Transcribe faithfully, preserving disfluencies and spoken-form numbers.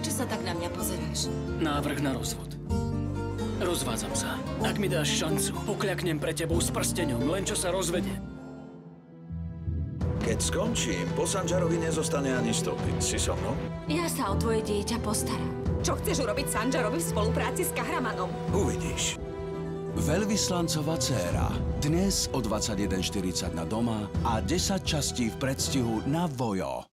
Prečo sa tak na mňa pozeráš? Návrh na rozvod. Rozvádzam sa. Ak mi dáš šancu, pokľaknem pre tebou s prsteňom, len čo sa rozvedie. Keď skončím, po Sanžarovi nezostane ani stopy. Si so mnou? Ja sa o tvoje dieťa postaram. Čo chceš urobiť Sanžarovi v spolupráci s Kahramanom? Uvidíš. Veľvyslancova dcéra. Dnes o dvadsaťjeden štyridsať na Doma a desať častí v predstihu na Vojo.